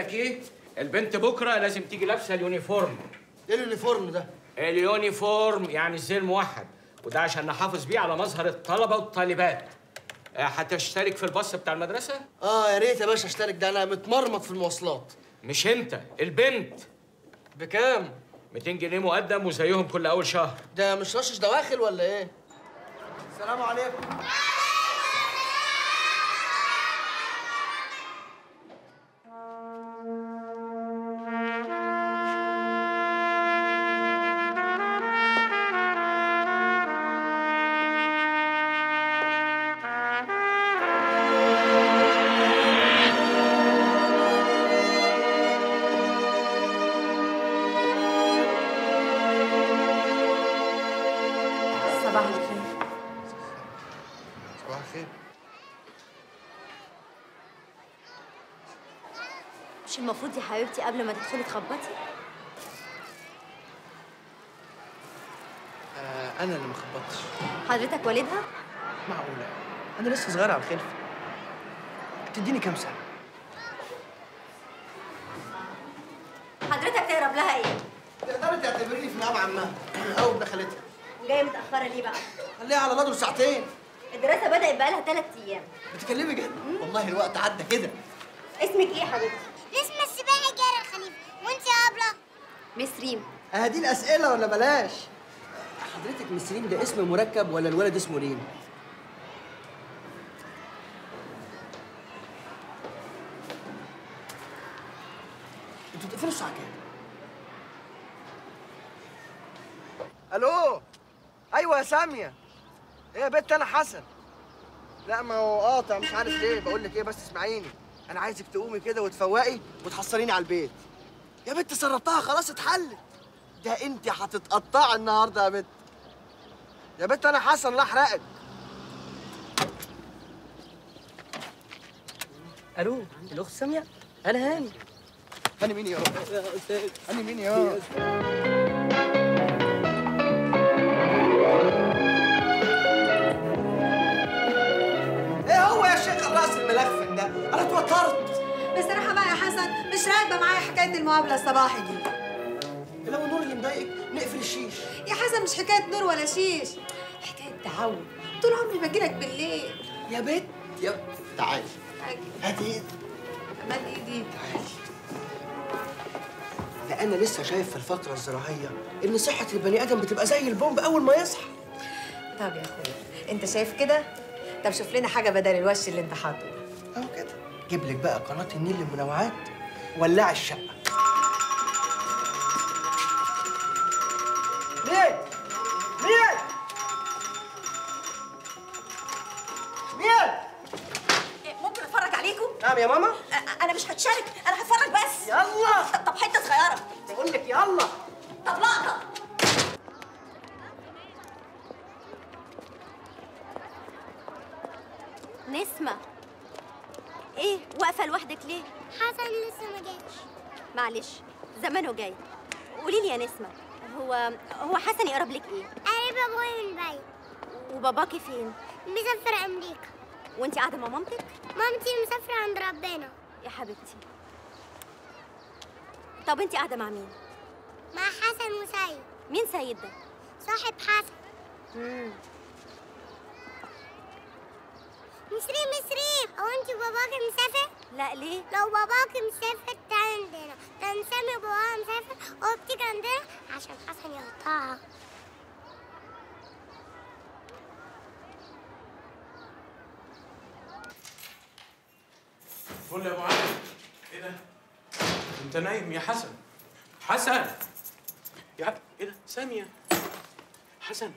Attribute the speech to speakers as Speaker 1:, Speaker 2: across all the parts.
Speaker 1: لك ايه؟ البنت بكره لازم تيجي لابسه اليونيفورم.
Speaker 2: ايه اليونيفورم ده؟
Speaker 1: اليونيفورم يعني الزي الموحد، وده عشان نحافظ بيه على مظهر الطلبه والطالبات. هتشترك في الباص بتاع المدرسه؟
Speaker 2: يا ريت يا باشا اشترك، ده انا متمرمط في المواصلات.
Speaker 1: مش انت، البنت.
Speaker 2: بكام؟
Speaker 1: 200 جنيه مقدم وزيهم كل اول شهر.
Speaker 2: ده مش رشش دواخل ولا ايه؟ السلام عليكم.
Speaker 3: صباح الخير.
Speaker 2: صباح الخير.
Speaker 3: مش المفروض يا حبيبتي قبل ما تدخلي تخبطي؟
Speaker 2: انا اللي ما خبطتش.
Speaker 3: حضرتك والدها؟
Speaker 2: معقوله؟ انا لسه صغير على الخلفه. تديني كام سنه؟
Speaker 3: حضرتك تهرب لها ايه؟
Speaker 2: تقدري تعتبريني في نعم عمها او ابن خالتها.
Speaker 3: جايه متاخره ليه بقى؟
Speaker 2: خليها على نضر ساعتين.
Speaker 3: الدراسه بدات بقالها 3 ايام.
Speaker 2: بتكلمي جد؟ والله الوقت عدى كده.
Speaker 3: اسمك ايه يا حبيبتي؟
Speaker 4: اسم السباحة جارة الخليفة، وانت يا أبلة؟
Speaker 3: مس ريم.
Speaker 2: دي الاسئله ولا بلاش؟ حضرتك مس ريم ده اسم مركب ولا الولد اسمه ريم؟ انتوا بتقفلوا الساعه كام؟ الو. ايوه يا ساميه. ايه يا بنت؟ انا حسن. لا ما هو قاطع مش عارف ليه. بقول لك ايه بس اسمعيني، انا عايزك تقومي كده وتفوقي وتحصليني على البيت. يا بنت سربتها خلاص اتحلت. ده انت هتتقطعي النهارده يا بنت. يا بنت انا حسن لا احرقك.
Speaker 5: الو الاخت ساميه، انا هاني.
Speaker 2: هاني مين يا رب؟
Speaker 5: يا استاذ
Speaker 2: هاني مين يا؟ ايه هو يا شيخ الراس الملفن ده؟ انا اتوترت.
Speaker 6: بصراحة بقى يا حسن مش راكبة معايا حكاية المقابلة الصباحي دي.
Speaker 2: لو النور اللي مضايقك نقفل الشيش.
Speaker 6: يا حسن مش حكاية نور ولا شيش، حكاية تعود. طول عمري باجيلك بالليل.
Speaker 2: يا بنت يا تعالي.
Speaker 6: أجي.
Speaker 2: هاتي ايدك.
Speaker 6: مال ايدي.
Speaker 2: ده انا لسه شايف في الفترة الزراعية ان صحة البني ادم بتبقى زي البومب اول ما يصحى.
Speaker 6: طب يا اخويا انت شايف كده؟ طب شوف لنا حاجة بدل الوش اللي انت حاطه.
Speaker 2: اهو كده. جيب لك بقى قناة النيل للمنوعات ولع الشقة. مين؟ مين؟ مين؟
Speaker 3: ممكن اتفرج عليكم؟
Speaker 2: نعم يا ماما؟
Speaker 3: انا مش هتشارك، انا هتفرج بس.
Speaker 2: يلا.
Speaker 3: طب حته صغيره.
Speaker 2: بقول لك يلا.
Speaker 3: طب لقطه. نسمة، ايه واقفة لوحدك ليه؟
Speaker 4: حسن لسه ما جاش.
Speaker 3: معلش زمانه جاي. قولي لي يا نسمة، هو حسن يقرب لك ايه؟
Speaker 4: قريب ابويا من بعيد.
Speaker 3: وباباكي فين؟
Speaker 4: مسافر امريكا.
Speaker 3: وانتي قاعدة مع مامتك؟
Speaker 4: مامتي مسافرة عند ربنا.
Speaker 3: يا حبيبتي. طب انتي قاعدة مع مين؟
Speaker 4: مع حسن وسيد.
Speaker 3: مين سيد ده؟
Speaker 4: صاحب حسن. مسريم هو انت باباكي مسافر؟
Speaker 3: لا ليه؟
Speaker 4: لو باباكي مسافر تعالي عندنا، كان سامي باباها مسافر هو بتيجي عندنا عشان حسن يقطعها.
Speaker 7: قول يا ابو علي. ايه ده؟ انت نايم يا حسن؟ حسن يا ايه ده؟ ساميه. حسن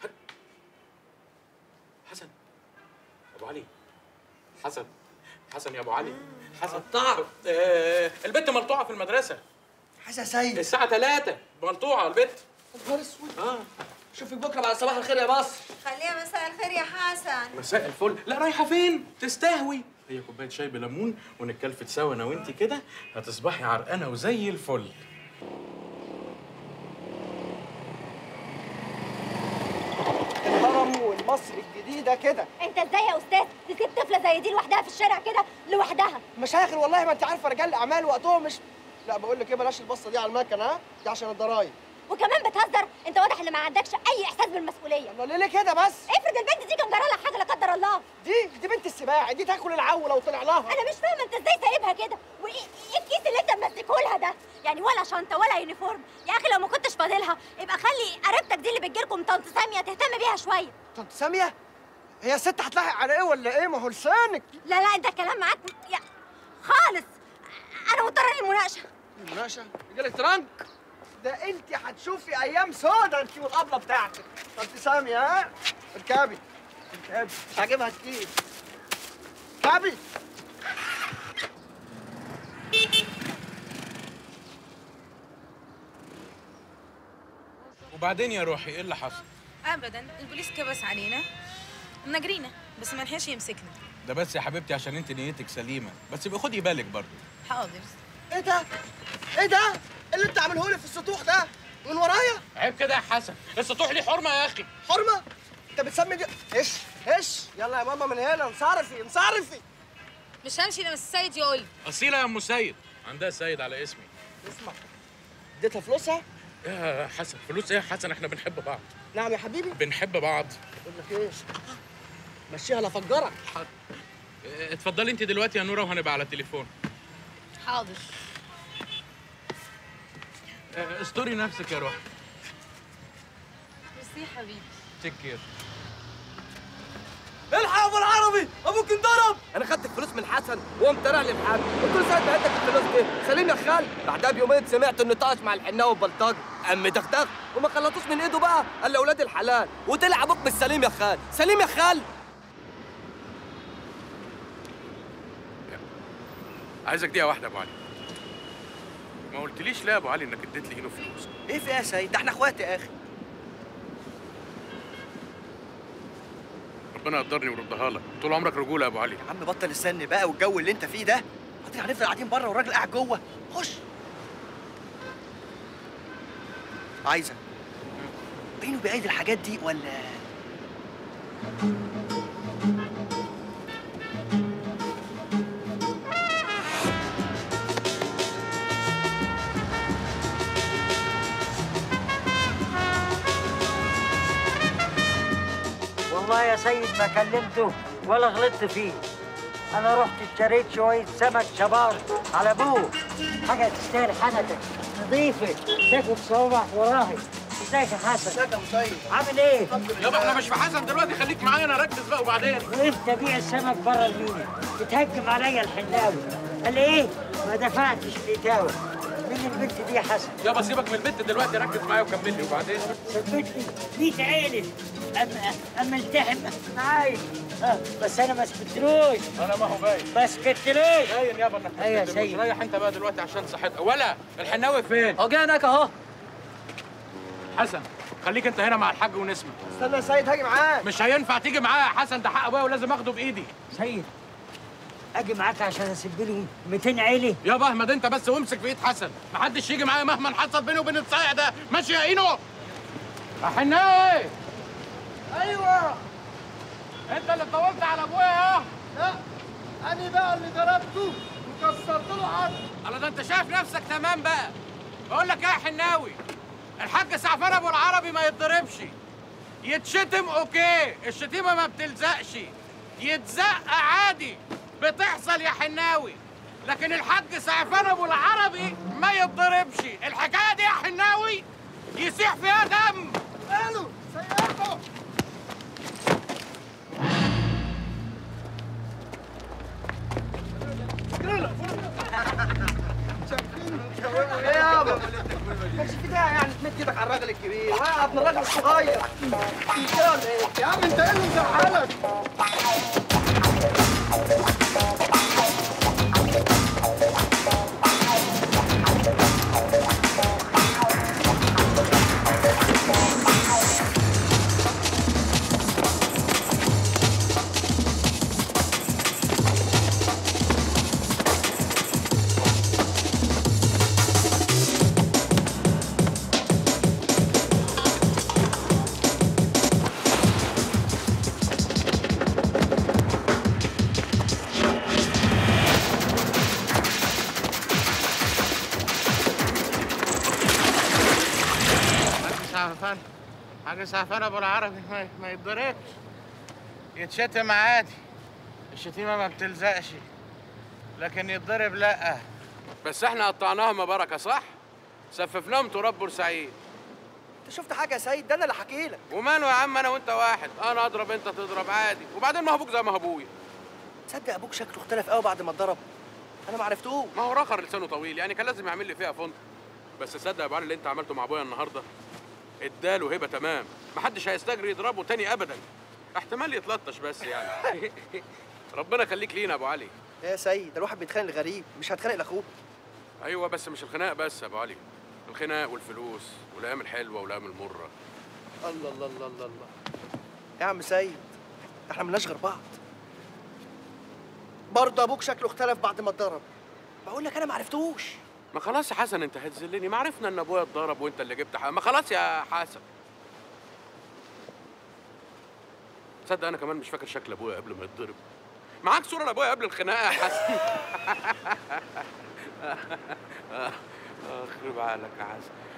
Speaker 7: حسن ابو علي. حسن يا ابو علي. حسن
Speaker 2: قطعت.
Speaker 7: البت ملطوعه في المدرسه.
Speaker 2: حسن سيد.
Speaker 7: الساعه 3 ملطوعه البت.
Speaker 2: نهار اسود. اشوفك بكره بعد صباح الخير يا مصر.
Speaker 6: خليها مساء الخير يا حسن.
Speaker 7: مساء الفل. لا رايحه فين؟ تستهوي. هي كوبايه شاي بليمون ونتكلفت سوا انا وانت كده هتصبحي عرقانه وزي الفل.
Speaker 2: الهرم مصر الجديده كده.
Speaker 3: انت ازاي يا استاذ تسيب طفله زي دي لوحدها في الشارع كده لوحدها؟
Speaker 2: مشاغل والله، ما انت عارفه رجال الاعمال وقتهم مش. لا بقول لك ايه، بلاش البصه دي على المكنه، ها؟ دي عشان الضرايب.
Speaker 3: وكمان بتهزر؟ انت واضح ان ما عندكش اي احساس بالمسؤوليه.
Speaker 2: الله ليه كده بس؟
Speaker 3: افرض البنت دي كان جرى لها حاجه لا قدر الله.
Speaker 2: دي بنت السباع، دي تاكل العو لو طلع لها.
Speaker 3: انا مش فاهمه انت ازاي سايبها كده، وايه الكيس اللي انت ممسكه لها ده؟ يعني ولا شنطه ولا يونيفورم. يا اخي لو ما كنتش فاضلها يبقى خلي قريبتك دي اللي بتجيلكم طنط ساميه تهتم بيها شويه.
Speaker 2: طنط ساميه؟ هي الست هتلاحق على ايه ولا ايه؟ ما هو لسانك.
Speaker 3: لا انت الكلام معاك خالص. انا مضطره للمناقشه.
Speaker 2: المناقشه؟ رجاله ترنك؟ ده انت هتشوفي ايام سودا انت والابله بتاعتك. طنط ساميه، ها؟ اركبي مش عاجبها كتير. اركبي.
Speaker 7: وبعدين يا روحي ايه اللي حصل؟
Speaker 8: ابدا، البوليس كبس علينا نجرينا بس ما لحقش يمسكنا.
Speaker 7: ده بس يا حبيبتي عشان انت نيتك سليمه، بس يبقى خدي بالك برضه.
Speaker 8: حاضر.
Speaker 2: ايه ده؟ ايه ده؟ اللي انت عامله لي في السطوح ده من ورايا؟
Speaker 7: عيب كده يا حسن، السطوح ليه حرمه يا اخي.
Speaker 2: حرمه؟ انت بتسمي دي؟ هش يلا يا ماما من هنا، انصرفي.
Speaker 8: مش همشي لما السيد يقول لي.
Speaker 7: اصيله يا ام سيد، عندها سيد على اسمي.
Speaker 2: اسمع، اديتها فلوسها؟
Speaker 7: يا حسن فلوس ايه يا حسن؟ احنا بنحب بعض.
Speaker 2: نعم يا حبيبي؟
Speaker 7: بنحب بعض.
Speaker 2: بقول لك ايه، مشيها لفجرك.
Speaker 7: اتفضلي انت دلوقتي يا نوره وهنبقى على التليفون.
Speaker 8: حاضر.
Speaker 7: استوري نفسك يا روحي.
Speaker 8: ميرسي حبيبي.
Speaker 7: تيك كير.
Speaker 9: الحق يا ابو العربي، ابوك انضرب. انا خدت الفلوس من حسن وقمت رايح للحاج، قلت له ساعه ما ادك الفلوس دي سليم يا خال. بعدها بيومين سمعت انه طاش مع الحناوي البلطجي، قام دغدغ وما خلطوش من ايده بقى الا اولاد الحلال، وطلع ابوك مش سليم يا خال. سليم يا خال.
Speaker 7: عايزك دقيقه واحده يا ابو علي. ما قلتليش ليه يا ابو علي انك اديت لي هنا فلوس؟
Speaker 2: ايه في ايه يا سيد؟ ده احنا اخوات يا اخي.
Speaker 7: ربنا يقدرني ويردها لك، طول عمرك رجوله يا ابو علي.
Speaker 2: يا عم بطل السن بقى والجو اللي انت فيه ده. هنفضل قاعدين بره والراجل قاعد جوه. خش. عايزه بينه وبين الحاجات دي ولا؟
Speaker 10: والله يا سيد ما كلمته ولا غلطت فيه. انا رحت اشتريت شويه سمك شبار على ابوه، حاجه تستاهل حنكك، نظيفه تاكل صوابعك وراهي. ازيك يا حسن؟
Speaker 2: ازيك يا ابو سيد؟
Speaker 10: عامل ايه؟
Speaker 7: يابا احنا مش في حسن دلوقتي، خليك معايا انا، ركز بقى وبعدين.
Speaker 10: وقفت ابيع السمك بره المينا، اتهجم عليا الحناوي، قال لي ايه؟ ما دفعتش الاتاوه. مين البنت دي يا حسن؟
Speaker 7: يابا سيبك من البنت دلوقتي، ركز معايا وكمل لي وبعدين.
Speaker 10: ثبتني 100 عيني اما التحم معايا. بس انا ما سكتلوش.
Speaker 7: انا ما هو باين.
Speaker 10: ما سكتلوش.
Speaker 7: باين يابا انك
Speaker 10: ايوه يا
Speaker 7: مش
Speaker 10: سيد.
Speaker 7: ريح انت بقى دلوقتي عشان صحتك. ولا الحناوي فين؟
Speaker 5: اهو جاي هناك اهو.
Speaker 7: حسن خليك انت هنا مع الحاج ونسمع.
Speaker 2: استنى يا سيد هاجي معاك.
Speaker 7: مش هينفع تيجي معايا يا حسن، ده حق ابويا ولازم اخده بايدي.
Speaker 10: سيد اجي معاك عشان اسيب له 200 عيلي.
Speaker 7: يابا احمد انت بس وامسك في ايد حسن، محدش يجي معايا مهما حصل بيني وبين الصايع ده، ماشي يا اينو؟ يا حناوي.
Speaker 2: ايوه
Speaker 7: انت اللي طولت على ابويا اهو.
Speaker 2: لا انا بقى اللي ضربته وكسرت له عظم.
Speaker 7: الله ده انت شايف نفسك تمام بقى. بقول لك ايه يا حناوي، الحاج سعفان ابو العربي ما يتضربش، يتشتم اوكي، الشتيمه ما بتلزقش، يتزق عادي بتحصل يا حناوي، لكن الحاج سعفان ابو العربي ما يتضربش. الحكايه دي يا حناوي يسيح فيها دم.
Speaker 2: ماله سيئته. ايه يابا؟ ما كانش في داعي يعني تمد ايدك على الراجل الكبير، وقع ابن الراجل الصغير. كده ولا ايه؟ يا عم انت ايه اللي مزعلك؟
Speaker 7: سعفان حاج سعفان ابو العربي ما يتضربش، يتشتم عادي، الشتيمه ما بتلزقش، لكن يتضرب لا. بس احنا قطعناهم بركه صح؟ سففناهم تراب بورسعيد.
Speaker 2: انت شفت حاجه يا سيد؟ ده انا اللي حكي لك.
Speaker 7: وماله يا عم، انا وانت واحد، انا اضرب انت تضرب عادي، وبعدين ما هو ابوك زي ما هو ابويا.
Speaker 2: تصدق ابوك شكله اختلف قوي بعد ما اتضرب؟ انا ما عرفتوش.
Speaker 7: ما هو رخر لسانه طويل، يعني كان لازم يعمل لي فيها فندق. بس صدق يا ابو علي اللي انت عملته مع ابويا النهارده اداله هبه تمام، محدش هيستجري يضربه تاني ابدا، احتمال يتلطش بس يعني. ربنا يخليك لينا يا ابو علي.
Speaker 2: يا سيد، ده الواحد بيتخانق لغريب، مش هتخانق لاخوه.
Speaker 7: ايوه بس مش الخناق بس يا ابو علي، الخناق والفلوس والايام الحلوه والايام المره.
Speaker 2: الله الله الله الله الله. يا عم سيد، ده احنا ملناش غير بعض. برضه ابوك شكله اختلف بعد ما اتضرب. بقول لك انا ما عرفتوش.
Speaker 7: ما خلاص يا حسن، انت هتذلني، ما عرفنا ان ابويا اتضرب وانت اللي جبت حق. ما خلاص يا حسن. تصدق انا كمان مش فاكر شكل ابويا قبل ما يتضرب. معاك صوره لابويا قبل الخناقه يا حسن؟ اخرب عقلك يا حسن.